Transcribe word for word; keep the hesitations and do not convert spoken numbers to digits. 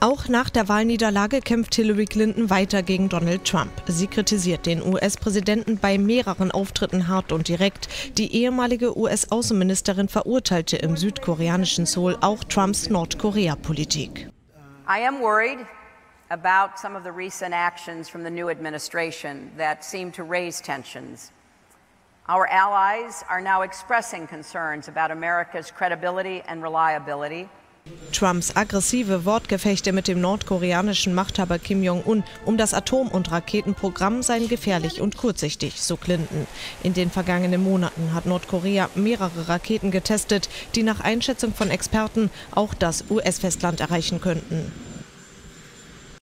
Auch nach der Wahlniederlage kämpft Hillary Clinton weiter gegen Donald Trump. Sie kritisiert den U S-Präsidenten bei mehreren Auftritten hart und direkt. Die ehemalige U S-Außenministerin verurteilte im südkoreanischen Seoul auch Trumps Nordkorea-Politik. I am worried about some of the recent actions from the new administration that seem to raise tensions. Our allies are now expressing concerns about America's credibility and reliability. Trumps aggressive Wortgefechte mit dem nordkoreanischen Machthaber Kim Jong-un um das Atom- und Raketenprogramm seien gefährlich und kurzsichtig, so Clinton. In den vergangenen Monaten hat Nordkorea mehrere Raketen getestet, die nach Einschätzung von Experten auch das U S-Festland erreichen könnten.